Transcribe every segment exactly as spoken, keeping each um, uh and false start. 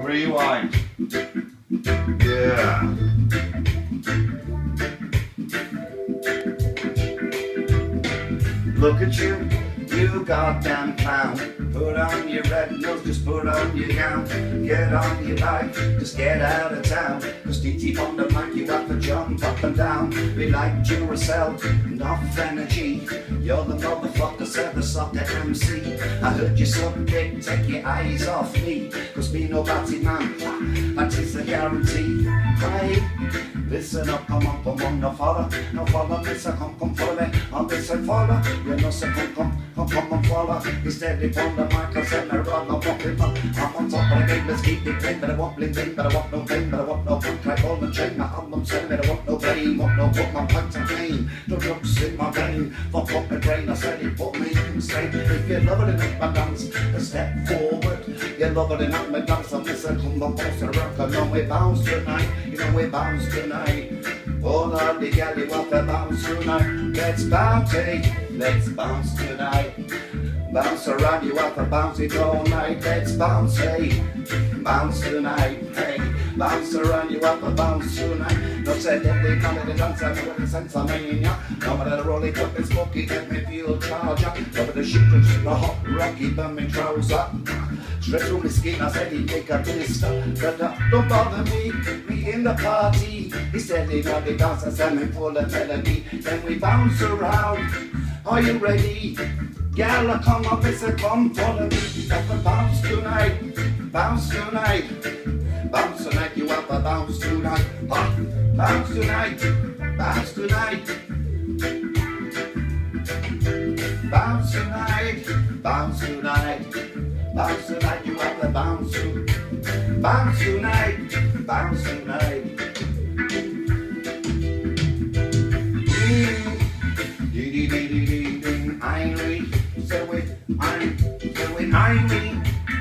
Rewind. Yeah. Look at you, you goddamn clown. Put on your red nose, just put on your gown. Get on your bike, just get out of town. Cause D T on the mic, you have to jump up and down. Be like Duracell, enough energy. You're the motherfucker, said the soccer M C. I heard you suck dick, take your eyes off me. Cause me no batty man, that is a guarantee. Hey, listen up, come on, come on, no follow. No follow, mister, come, come follow me. On this side follow, you know, so come, come, come, come and follow. Instead of on the mic, I said, I run, I'm walking up. I'm on top of the game, let's keep it clean. But I want bling bling, but I want no pain. But I want no fun, like all the chain. My album said, but I want no blame. Want no book, my pint and pain. No drugs in my vein. Fuck up my brain, I said it put me insane. If you're loving it up my dance, a step forward. You're loving it up my dance, I'm missing, come on, bounce around. I know we bounce tonight, you know we bounce tonight. All on the gal, you want to bounce tonight. Let's bounce, hey, let's bounce tonight. Bounce around, you have to bounce it all night. Let's bounce, hey, bounce tonight, hey. Bounce around, you have to bounce tonight. No say that they come in the dance, I know what the sense I mean, yeah. No matter the roll it up, it's smoky, get me feel charge up. Cover the shit, just the hot, rocky, burn me trouser. Straight through my skin, I said he'd take a blister. But uh, don't bother me, me in the party. He said he got the dance, I said me full of melody. Then we bounce around, are you ready? Gala, come up, it's a come follow me. Have a bounce tonight, bounce tonight. Bounce tonight, you have a bounce tonight. Ah, bounce tonight, bounce tonight. Bounce tonight, bounce tonight. Bounce tonight, you have a bounce tonight. Bounce tonight, bounce tonight. Dee dee dee dee dee dee. Irene, say it, I'm, say it, Irene.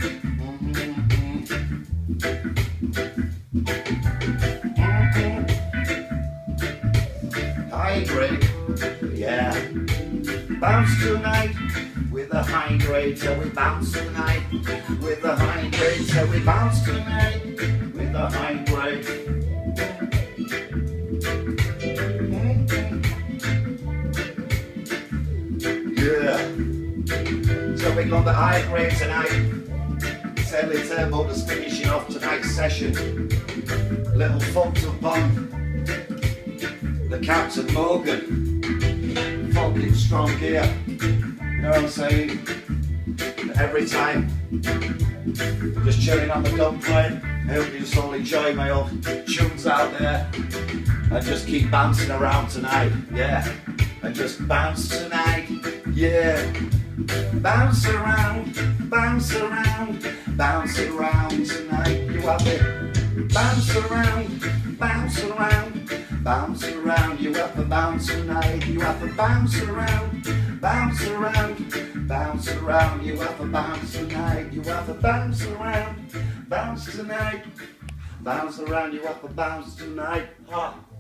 High grade, yeah. Bounce tonight with a high grade, so we bounce tonight with a high grade, so we bounce tonight with a high grade. Yeah. So we got the high grade tonight. Sadly Turbo just finishing off tonight's session. Little folks up on the Captain Morgan. Fucking strong gear. You know what I'm saying? Every time. Just chilling on the dub plane. I hope you just all enjoy my old tunes out there. And just keep bouncing around tonight. Yeah. And just bounce tonight. Yeah. Bounce around, bounce around, bounce around tonight. You have it. Bounce around, bounce around, bounce around. You have to bounce tonight. You have to bounce around, bounce around, bounce around. You have to bounce tonight. You have to bounce around, bounce tonight. Bounce around. You have to bounce tonight. Ha.